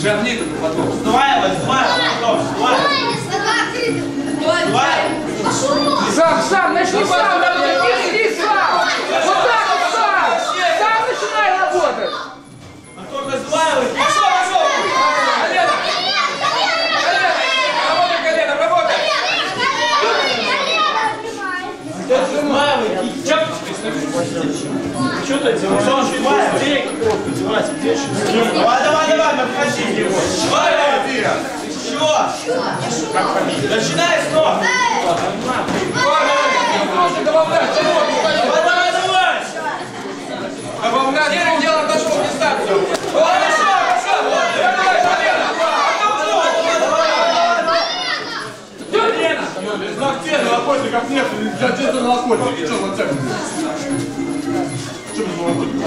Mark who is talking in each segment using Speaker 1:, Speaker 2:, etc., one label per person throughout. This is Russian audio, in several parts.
Speaker 1: Жахни тут потом.
Speaker 2: Сдваивай, потом, сдваивай.
Speaker 3: Сам, начни сам, иди сам. Вот так вот сам. Сам начинай работать.
Speaker 2: А только сдваивай. Пошел.
Speaker 1: Колено! Работай, колено, работай!
Speaker 2: Сдваивай. Что ты делаешь? Он сдваивай. Давай, подходи его. Сдваивай. Еще. Начинай снова.
Speaker 1: Добавлять,
Speaker 2: Давай.
Speaker 1: добавлять. Первым делом отошел в дистанцию.
Speaker 2: Пошел.
Speaker 1: Без ногтей на охотников нет, где-то на охотнике. Что за цель? Что без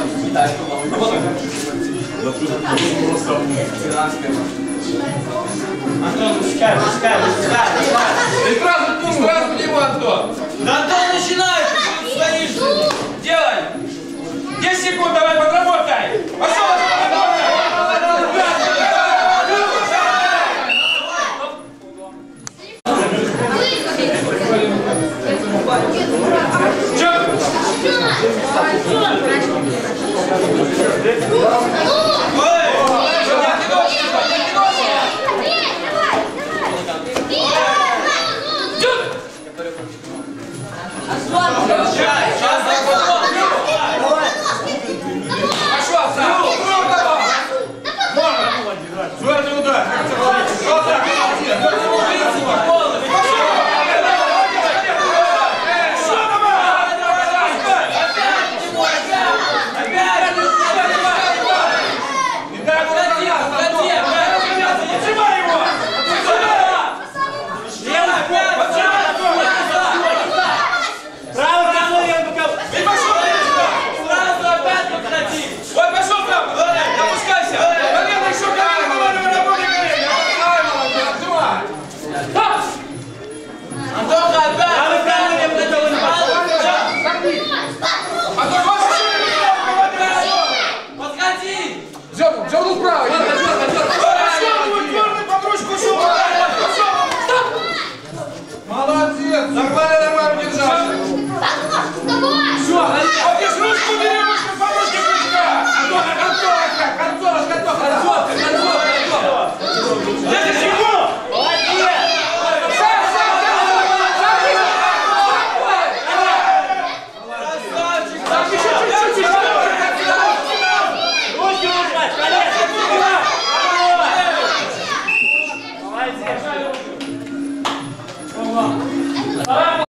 Speaker 2: Антон, пускай.
Speaker 1: И сразу к нему, Антон.
Speaker 2: Да Антон начинает, ты стоишь.
Speaker 1: Делай. 10 секунд, давай